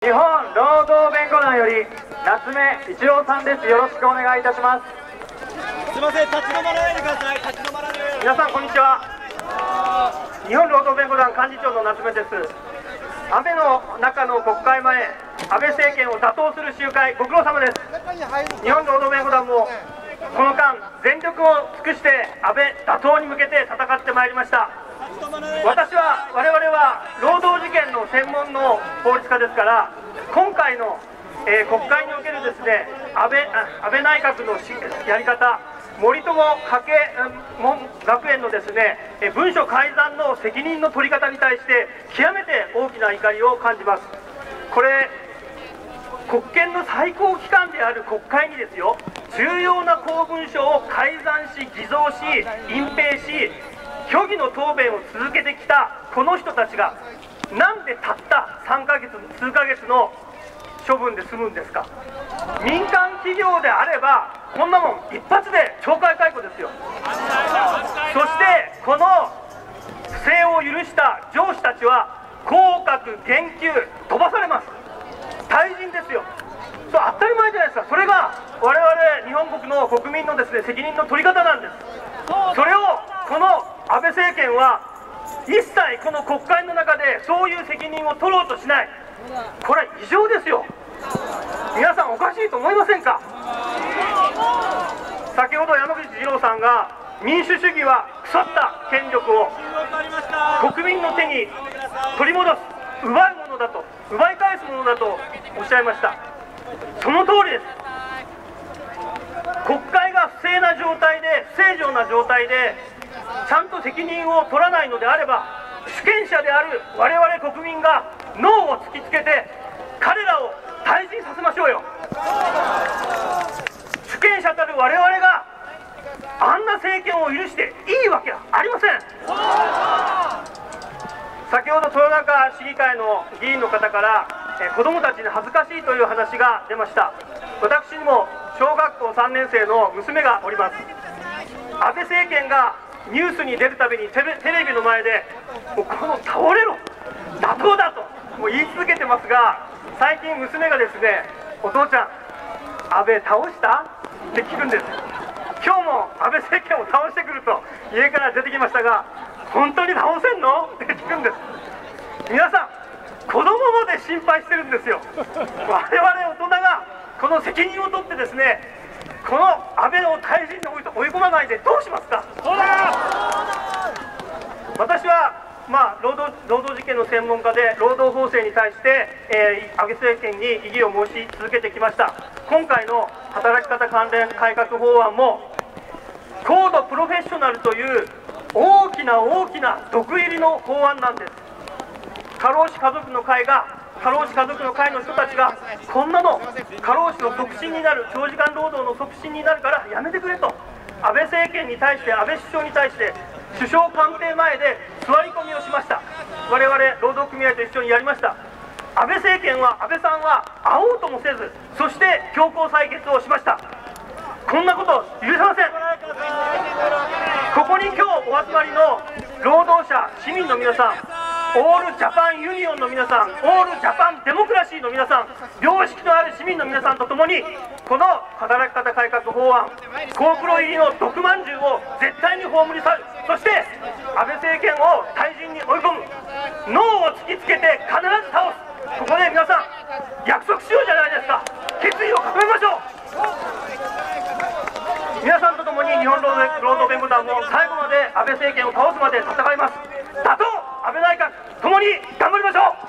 日本労働弁護団より夏目一郎さんです。よろしくお願いいたします。 すみません、立ち止まらないでください。立ち止まらないで。 皆さんこんにちは。日本労働弁護団幹事長の夏目です。安倍の中の国会前、安倍政権を打倒する集会、ご苦労様です。日本労働弁護団もこの間全力を尽くして安倍打倒に向けて戦ってまいりました。我々は労働事件の専門の法律家ですから、今回の、国会におけるですね、安倍内閣のやり方、森友学園のですね、文書改ざんの責任の取り方に対して極めて大きな怒りを感じます。これ国権の最高機関である国会にですよ、重要な公文書を改ざんし偽造し隠蔽し虚偽の答弁を続けてきたこの人たちが、なんでたった3ヶ月数ヶ月の処分で済むんですか。民間企業であればこんなもん一発で懲戒解雇ですよ。そしてこの不正を許した上司たちは降格減給飛ばされます。退陣ですよ。そう当たり前じゃないですか。それが我々日本国の国民のですね、責任の取り方なんです。それをこの安倍政権は一切この国会の中でそういう責任を取ろうとしない。これは異常ですよ。皆さんおかしいと思いませんか。先ほど山口二郎さんが民主主義は腐った権力を国民の手に取り戻す、奪うものだと、奪い返すものだとおっしゃいました。その通りです。国会が不正な状態で、不正常な状態でちゃんと責任を取らないのであれば、主権者である我々国民がノーを突きつけて彼らを退陣させましょうよ。主権者たる我々があんな政権を許していいわけはありません。先ほど豊中市議会の議員の方から子どもたちに恥ずかしいという話が出ました。私にも小学校3年生の娘がおります。安倍政権がニュースに出るたびにテレビの前でもうこの倒れろ打倒だともう言い続けてますが、最近娘がですね、お父ちゃん安倍倒したって聞くんです。今日も安倍政権を倒してくると家から出てきましたが、本当に倒せんのって聞くんです。皆さん子供まで心配してるんですよ。我々大人がこの責任を取ってですね、この安倍を退陣に追い込まないでどうしますか。私は労働事件の専門家で労働法制に対して、安倍政権に異議を申し続けてきました。今回の働き方関連改革法案も高度プロフェッショナルという大きな毒入りの法案なんです。過労死家族の会の人たちがこんなの過労死の促進になる、長時間労働の促進になるからやめてくれと安倍政権に対して、安倍首相に対して首相官邸前で座り込みをしました。我々労働組合と一緒にやりました。安倍政権は、安倍さんは会おうともせず、そして強行採決をしました。こんなこと許せません。ここに今日お集まりの労働者、市民の皆さん、オールジャパンユニオンの皆さん、オールジャパンデモクラシーの皆さん、良識のある市民の皆さんとともに、この働き方改革法案、高プロ入りの毒まんじゅうを絶対に葬り去る、そして安倍政権を退陣に追い込む、ノーを突きつけて必ず倒す。ここで皆さん約束しようじゃないですか。決意を固めましょう。皆さんとともに日本労働弁護団も最後まで安倍政権を倒すまで戦います。打倒安倍内閣、共に頑張りましょう。